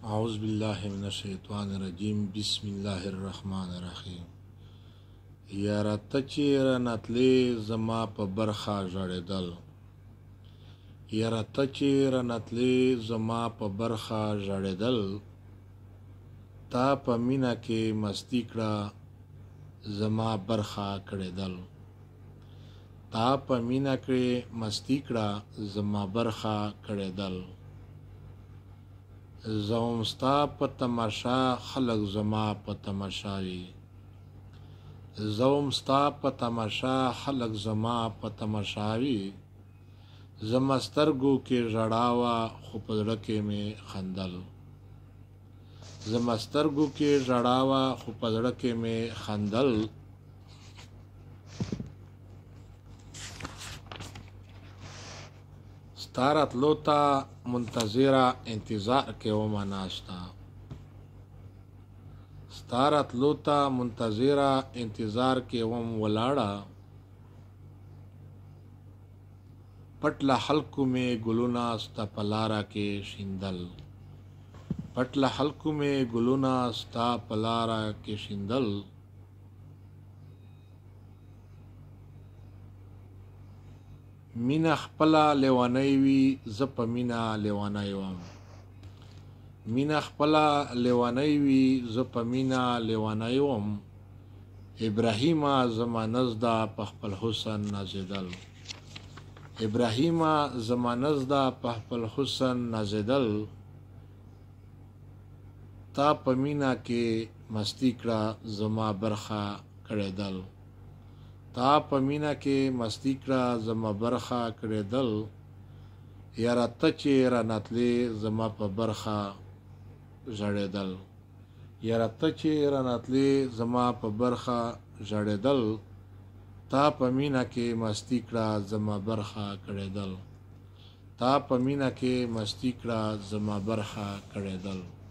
اعوذ باللہ من الشیطان الرجیم بسم اللہ الرحمن الرحیم. یاره ته چیرې نتلې زما په برخه ژړېدل، یاره ته چیرې نتلې زما په برخه ژړېدل، تا په مینه کې مستی کړه زما برخه کړېدل، تا په مینه کې مستی کړه زما برخه کړېدل. زوم ستا په تماشا خلق زما په تماشاوي، زوم ستا په تماشا خلق زما په تماشاوي. زما سترګو کې ژړاوه خو په زړه کې مې خندل، زما سترګو کې ژړاوه خو په زړه کې مې خندل. ستا راتلو ته منتظره انتظار کې ومه ناسته، ستا راتلو ته منتظره انتظار کې وم ولاړه. پټ له خلکو مې ګلونه ستا په لاره کې شیندل، پټ له خلکو مې ګلونه ستا په لاره کې شیندل. مینا خپله لیونی وي زه په مینا لیونی وم، مینا خپله لیونی وي زه په مینا لیونی وم. ابراهیمه زما نزده په خپل حسن نازېدل، ابراهیمه زما نزده په خپل حسن نازېدل. تا په مینا کې مستی کړه زما برخه کړېدل، تا په مینا کې مستی کړه زما برخه کړېدل. یاره ته چې رانتلې زما په برخه ژړېدل، یاره ته چې رانتلې زما په برخه ژړېدل. تا په مینا کې مستی کړه زما برخه کړېدل، تا په مینا کې مستی کړه زما برخه کړېدل.